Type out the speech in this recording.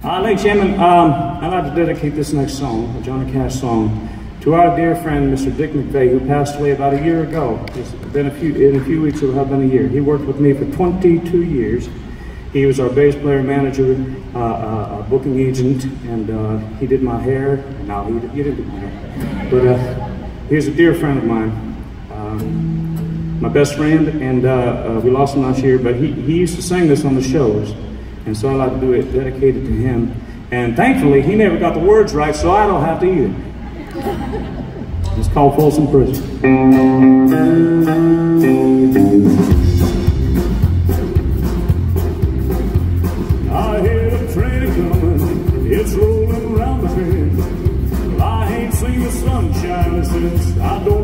Ladies and gentlemen, I'd like to dedicate this next song, a Johnny Cash song, to our dear friend, Mr. Dick McVeigh, who passed away about a year ago. It's been in a few weeks, it will have been a year. He worked with me for 22 years. He was our bass player, manager, booking agent, and he did my hair. No, he didn't do my hair. But he's a dear friend of mine, my best friend, and we lost him last year, but he used to sing this on the shows. And so I like to do it, dedicate it to him. And thankfully, he never got the words right, so I don't have to either. It's called Folsom Prison. I hear the train coming, it's rolling around the bend. Well, I ain't seen the sunshine since I don't